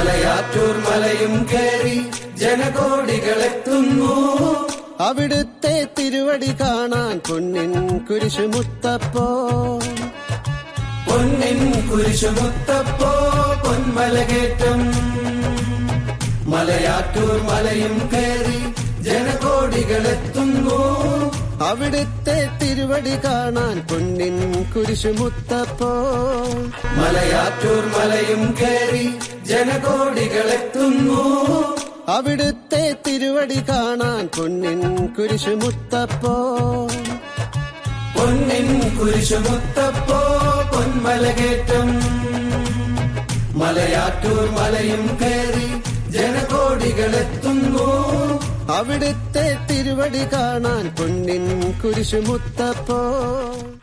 മലയാറ്റൂർ മലയും കയറി ജനകോടികളെത്തുന്നു. അവിടുത്തെ തിരുവടി കാണാൻ പൊന്നിൻ കുരിശുമുത്തപ്പോ, പൊന്നിൻ കുരിശുമുത്തപ്പോ പൊന്മലകേറ്റം. മലയാറ്റൂർ മലയും കയറി ജനകോടികളെത്തുന്നു. അവിടുത്തെ തിരുവടി കാണാൻ പൊന്നിൻ കുരിശുമുത്തപ്പോ, മലയാറ്റൂർ മലയും കയറി ജനകോടികളെത്തുന്നു. അവിടുത്തെ തിരുവടി കാണാൻ പൊന്നിൻ കുരിശുമുത്തപ്പോ, പൊന്നിൻ കുരിശുമുത്തപ്പോ പൊന്മലകേറ്റം. മലയാറ്റൂർ മലയും കയറി ജനകോടികളെത്തുന്നു. അവിടുത്തെ തിരുവടി കാണാൻ പൊന്നിൻ കുരിശുമുത്തപ്പോ.